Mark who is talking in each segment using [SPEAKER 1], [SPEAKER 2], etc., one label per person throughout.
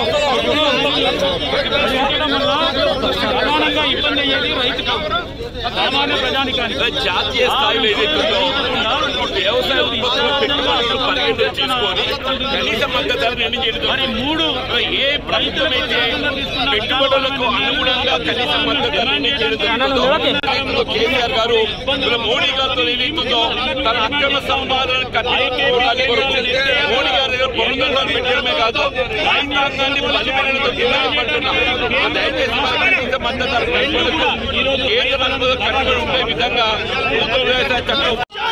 [SPEAKER 1] ప్రధానంగా ఇబ్బంది అయ్యేది రైతుకు, సామాన్య ప్రజానికానికి.
[SPEAKER 2] జాతీయ స్థాయిలో ఏదైతుందో వ్యవసాయ ఉత్పత్తులు పెట్టుబడులను పరిగణన తీసుకొని కనీస మద్దతు ధర నిర్ణయించడం.
[SPEAKER 1] మరి 3
[SPEAKER 2] ఏ ప్రభుత్వం అయితే పెట్టుబడులకు అనుగుణంగా కనీస మద్దతు ధర నిర్ణయించడంలో కేసీఆర్ గారు మోడీ గారితో ఏదైతుందో తన అక్రమ సంపాదన కట్టుకోవడానికి కొరకు మోడీ గారి దగ్గర పొందడాలు పెట్టడమే కాదు రైతాంగాన్ని బలిపీడనతో గిన్నెపడుతున్నాం. దయచేసి కనీస మద్దతు ధర పెట్టుబడులకు కేంద్ర ప్రభుత్వం కట్టుబడి ఉండే విధంగా నూతన వ్యవసాయ చట్టం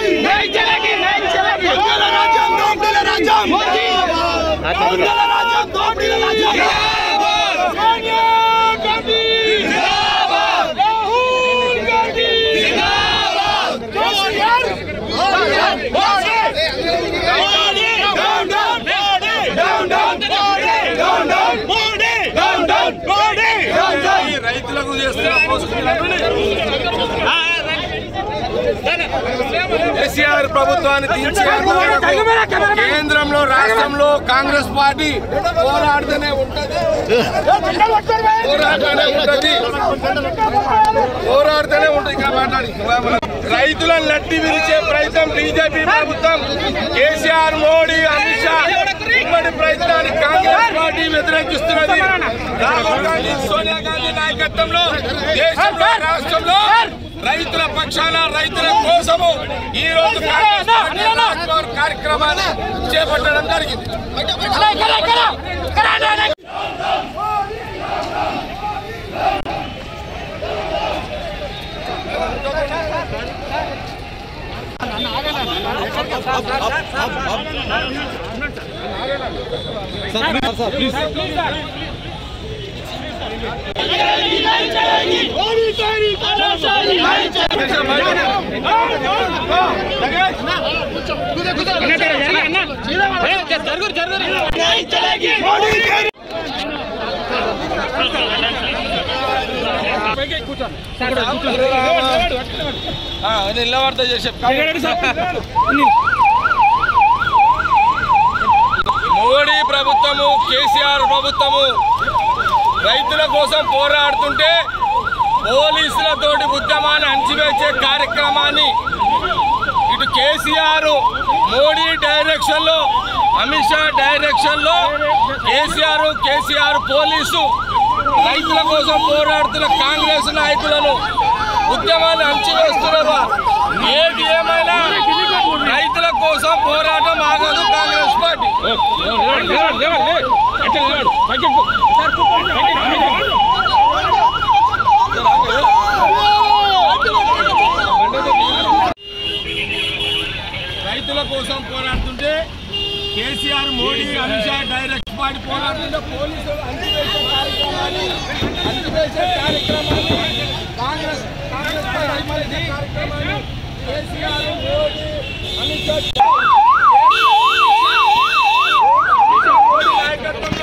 [SPEAKER 2] రైతులకు కేసీఆర్ ప్రభుత్వాన్ని దించేందుకు కేంద్రంలో రాష్ట్రంలో కాంగ్రెస్ పార్టీ పోరాడుతూనే ఉంటది. రైతులను లట్టి విరిచే ప్రయత్నం బీజేపీ ప్రభుత్వం, కేసీఆర్, మోడీ, అమిత్ షా ఉమ్మడి ప్రయత్నాన్ని కాంగ్రెస్ పార్టీ వ్యతిరేకిస్తున్నది. రాహుల్ గాంధీ, సోనియా గాంధీ నాయకత్వంలో దేశంలో రాష్ట్రంలో రైతుల పక్షాన రైతుల కోసము ఈ రోజు కార్యక్రమాన్ని చేపట్టడం జరిగింది. నిలబడతా చేసే మోడీ ప్రభుత్వము, కేసీఆర్ ప్రభుత్వము రైతుల కోసం పోరాడుతుంటే పోలీసులతోటి ఉద్యమాన్ని అణచివేసే కార్యక్రమాన్ని ఇటు కేసీఆర్, మోడీ డైరెక్షన్లో, అమిత్ షా డైరెక్షన్లో కేసీఆర్ పోలీసు రైతుల కోసం పోరాడుతున్న కాంగ్రెస్ నాయకులను ఉద్యమాన్ని అణచివేస్తున్నారు. ఏది ఏమైనా రైతుల కోసం పోరాటం ఆగదు కాంగ్రెస్ పార్టీ. రైతుల కోసం పోరాడుతుంటే కేసీఆర్, మోడీ, అమిత్ షా డైరెక్ట్ పార్టీ పోరాడుతుంటే పోలీసులు అణచివేసే కార్యక్రమాన్ని కాంగ్రెస్ కార్యక్రమాన్ని కేసీఆర్, మోడీ, అమిత్ షా నాయకత్వంలో